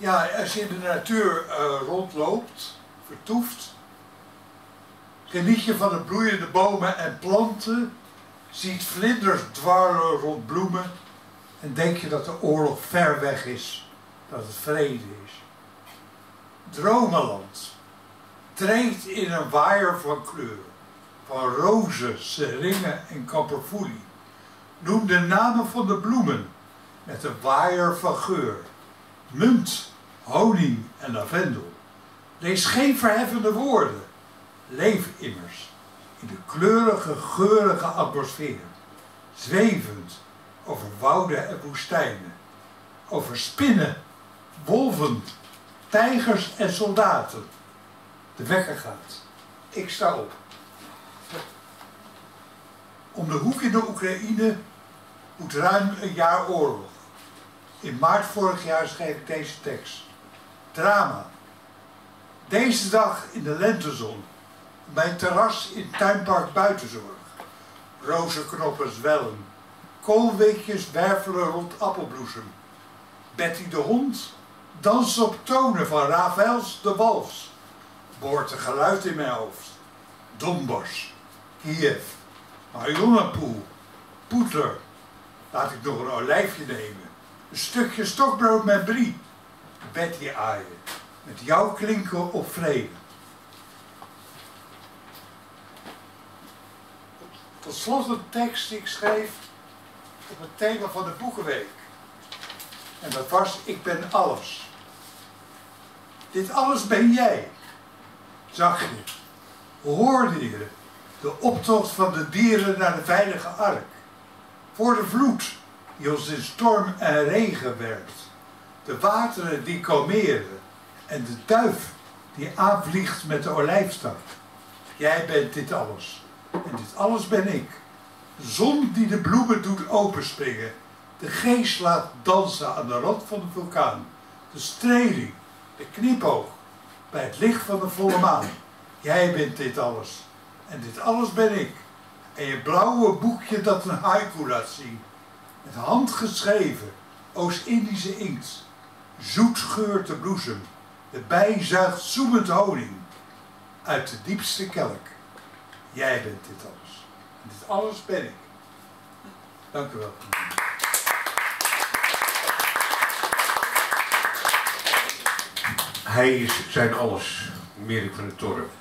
Ja, als je in de natuur rondloopt, vertoeft, geniet je van de bloeiende bomen en planten, ziet vlinders dwarrelen rond bloemen en denk je dat de oorlog ver weg is, dat het vrede is. Dromenland treedt in een waaier van kleuren, van rozen, seringen en kamperfoelie. Noem de namen van de bloemen met een waaier van geur. Munt, honing en lavendel. Lees geen verheffende woorden. Leef immers in de kleurige, geurige atmosfeer. Zwevend over wouden en woestijnen. Over spinnen, wolven, tijgers en soldaten. De wekker gaat. Ik sta op. Om de hoek in de Oekraïne woedt ruim een jaar oorlog. In maart vorig jaar schreef ik deze tekst. Drama. Deze dag in de lentezon. Mijn terras in tuinpark Buitenzorg. Rozenknoppen zwellen. Koolweekjes wervelen rond appelbloesem. Betty de hond danst op tonen van Ravels de wals. Boort een geluid in mijn hoofd. Donbass, Kiev, Marionapoel, Poetler. Laat ik nog een olijfje nemen. Een stukje stokbrood met brie. Betty aaien. Met jou klinken op vrede. Tot slot een tekst die ik schreef op het thema van de Boekenweek. En dat was: ik ben alles. Dit alles ben jij. Zag je, hoorde je de optocht van de dieren naar de veilige ark. Voor de vloed die ons in storm en regen werpt. De wateren die kalmeren. En de duif die aanvliegt met de olijfstak. Jij bent dit alles. En dit alles ben ik. De zon die de bloemen doet openspringen. De geest laat dansen aan de rand van de vulkaan. De streling, de knipoog, bij het licht van de volle maan. Jij bent dit alles. En dit alles ben ik. En je blauwe boekje dat een haiku laat zien. Met hand geschreven, Oost-Indische inkt. Zoet geurt de bloesem. De bij zuigt zoemend honing. Uit de diepste kelk. Jij bent dit alles. En dit alles ben ik. Dank u wel. Hij is zijn alles, Merik van der Torre.